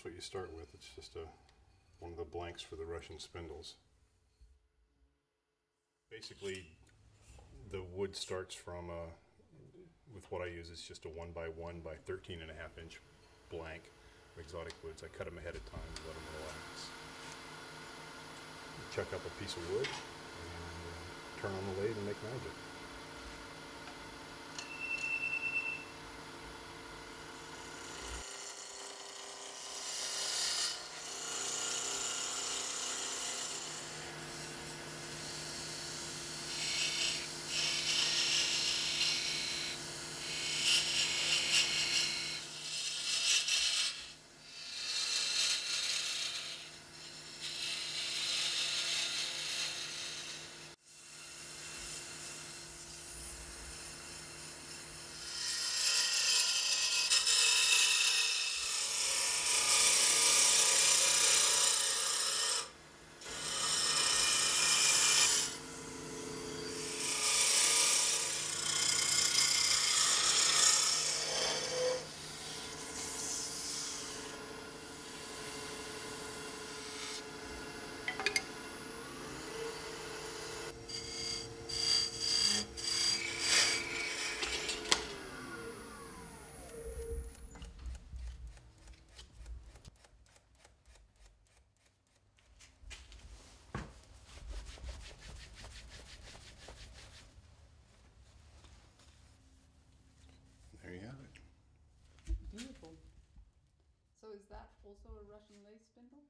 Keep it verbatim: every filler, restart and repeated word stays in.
that's what you start with. It's just a, one of the blanks for the Russian spindles. Basically, the wood starts from, a, with what I use, is just a one by one by thirteen and a half inch blank of exotic woods. I cut them ahead of time and let them relax. Chuck up a piece of wood and uh, turn on the lathe and make magic. There you have it. Beautiful. So is that also a Russian lace spindle?